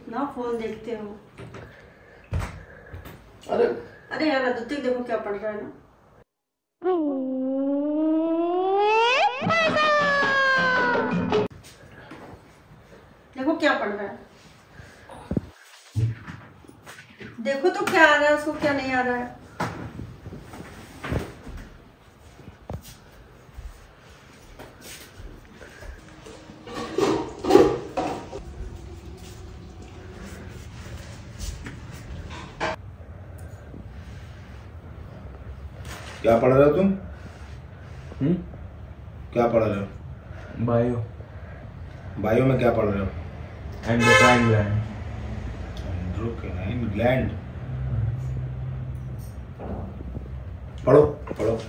ना फोन देखते हो। अरे यार आदित्य देखो क्या पढ़ रहा है ना। देखो क्या पढ़ रहा है, देखो तो क्या आ रहा है उसको, क्या नहीं आ रहा है। क्या पढ़ रहे हो तुम? क्या पढ़ रहे हो? बायो। बायो में क्या पढ़ रहे हो? Endocrine gland. Endocrine gland. पढ़ो पढ़ो।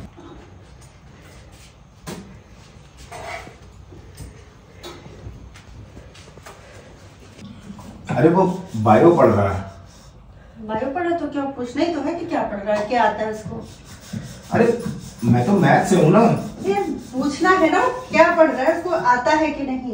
अरे वो बायो पढ़ रहा है। बायो पढ़ा तो क्या पूछना ही तो है कि क्या पढ़ रहा है, क्या आता है उसको। अरे मैं तो मैथ से हूँ ना। ये पूछना है ना क्या पढ़ रहा है, उसको आता है कि नहीं।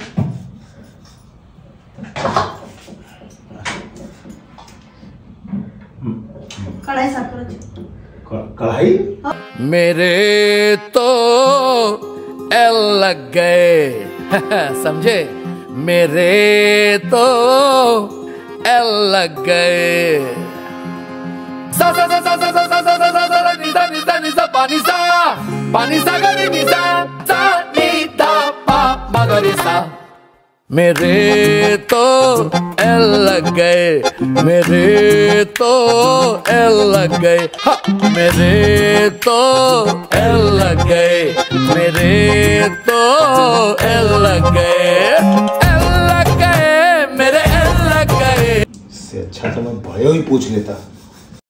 कढ़ाई साफ करो। कढ़ाई? मेरे तो एल लग गए समझे, मेरे तो एल लग गए। सा सा सा सा सा सा सा सा सा सा निसा निसा निसा पानी सा पानी सा गरी निसा सा नीता पा मगरी सा। मेरे तो एल लग गए, मेरे तो एल लग गए, मेरे तो एल लग गए, मेरे तो एल लग गए, एल लग गए, मेरे एल लग गए। इससे अच्छा तो मैं बायो ही पूछ लेता।